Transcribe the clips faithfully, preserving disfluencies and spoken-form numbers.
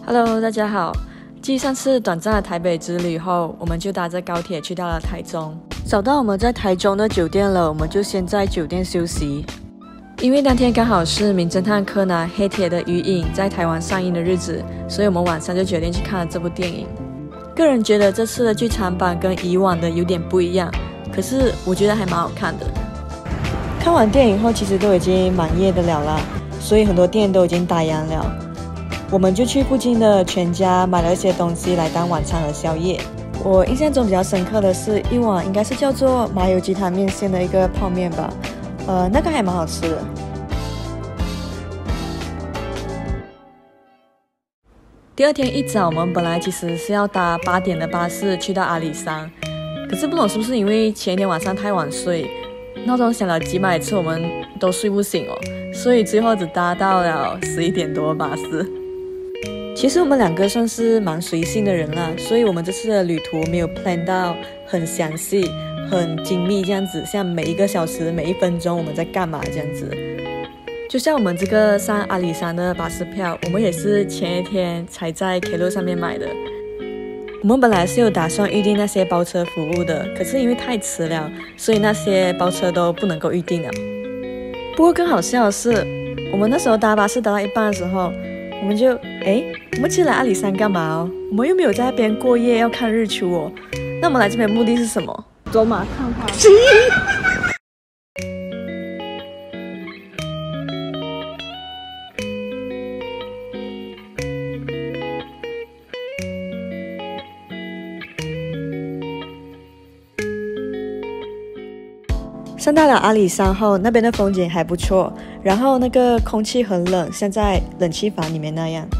Hello， 大家好。继上次短暂的台北之旅后，我们就搭着高铁去到了台中。找到我们在台中的酒店了，我们就先在酒店休息。因为当天刚好是名侦探柯南黑铁的余影在台湾上映的日子，所以我们晚上就决定去看了这部电影。个人觉得这次的剧场版跟以往的有点不一样，可是我觉得还蛮好看的。看完电影后，其实都已经蛮夜的了啦，所以很多店都已经打烊了。我们就去附近的全家买了一些东西来当晚餐和宵夜。我印象中比较深刻的是一碗应该是叫做麻油鸡汤面线的一个泡面吧，呃，那个还蛮好吃的。第二天一早，我们本来其实是要搭八点的巴士去到阿里山，可是不懂是不是因为前一天晚上太晚睡，闹钟响了几百次我们都睡不醒哦，所以最后只搭到了十一点多的巴士。其实我们两个算是蛮随性的人啦，所以我们这次的旅途没有 plan 到很详细、很精密这样子，像每一个小时、每一分钟我们在干嘛这样子。就像我们这个上阿里山的巴士票，我们也是前一天才在 Klook 上面买的。我们本来是有打算预定那些包车服务的，可是因为太迟了，所以那些包车都不能够预定了。不过更好笑的是，我们那时候搭巴士搭到一半的时候，我们就诶，我们其实来阿里山干嘛哦？我们又没有在那边过夜要看日出哦。那我们来这边目的是什么？ 走马看花。 上到了阿里山后，那边的风景还不错，然后那个空气很冷，像在冷气房里面那样。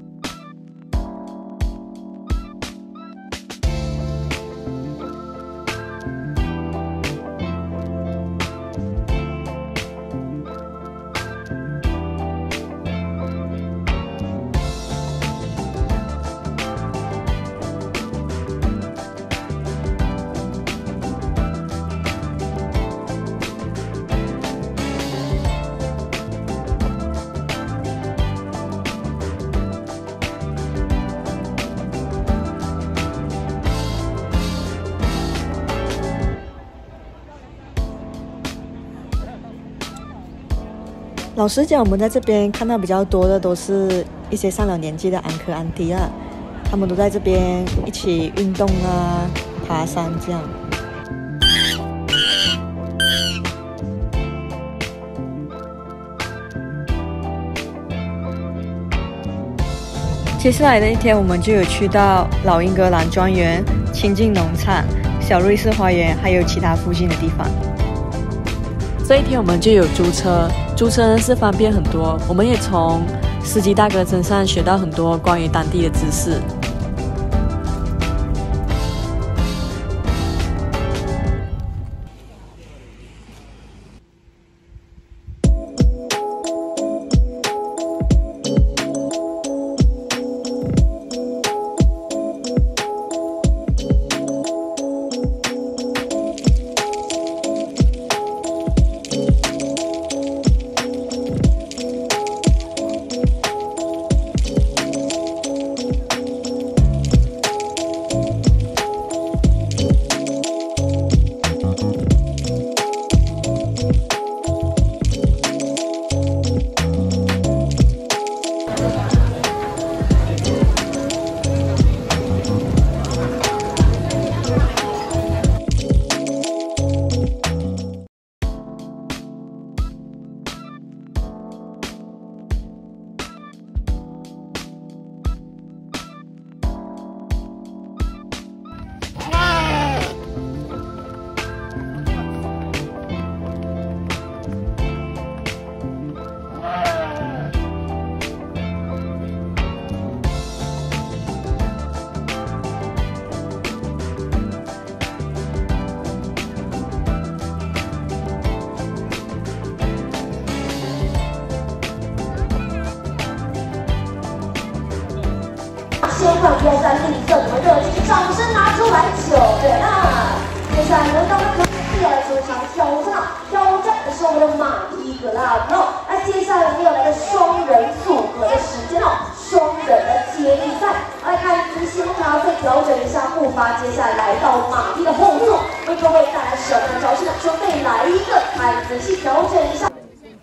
老实讲，我们在这边看到比较多的都是一些上了年纪的安哥安迪啊，他们都在这边一起运动啊、爬山这样。接下来的一天，我们就有去到老英格兰庄园、清境农场、小瑞士花园，还有其他附近的地方。这一天我们就有租车，租车是方便很多，我们也从司机大哥身上学到很多关于当地的知识。 先看比赛绿色怎么热情，掌声拿出来九人啊！接下来轮到了可爱要来出场挑战了，挑战的是我们的马伊格拉诺。那接下来我们要来个双人组合的时间哦，双人的接力。 大家再调整一下步伐，接下来来到马蹄的后座，为各位带来什么招式呢？准备来一个，来仔细调整一下。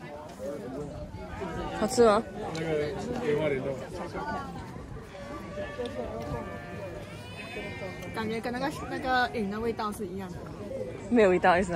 好吃吗？ 那个莲花莲豆， 感觉跟那个那个饮的味道是一样的， 没有味道意思。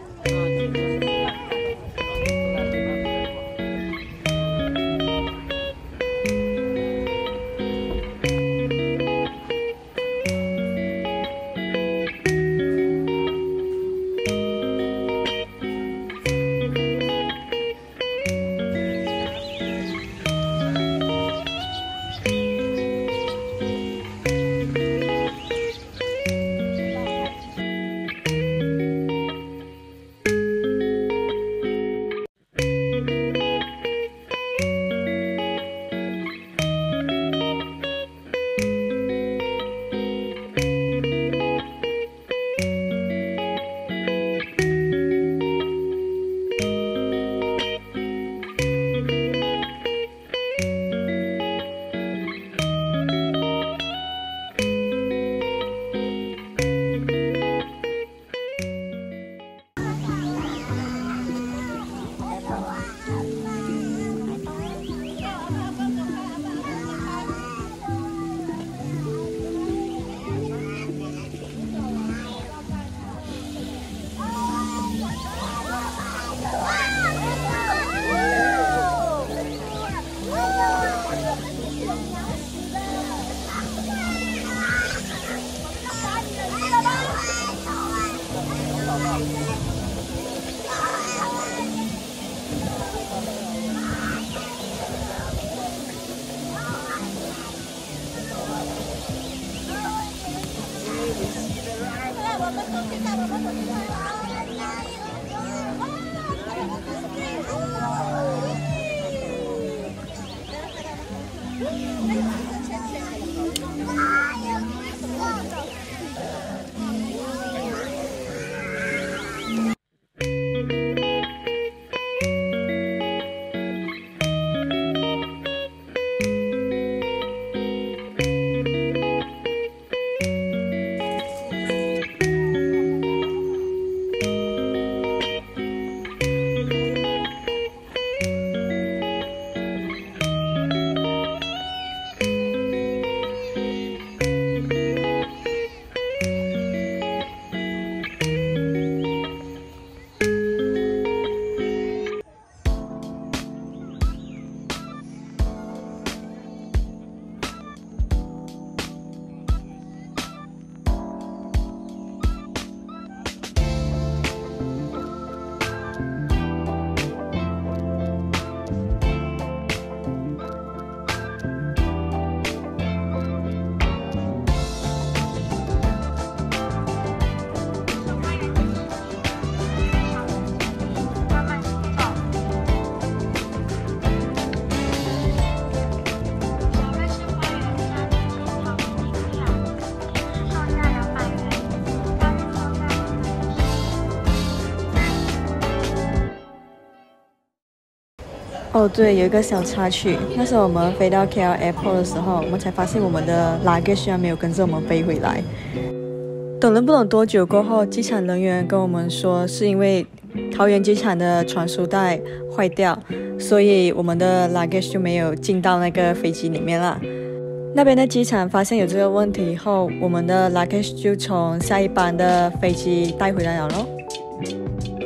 哦，对，有一个小插曲。那时候我们飞到 K L Airport 的时候，我们才发现我们的 luggage 居然没有跟着我们飞回来。等了不懂多久过后，机场人员跟我们说，是因为桃园机场的传输带坏掉，所以我们的 luggage 就没有进到那个飞机里面了。那边的机场发现有这个问题后，我们的 luggage 就从下一班的飞机带回来了咯。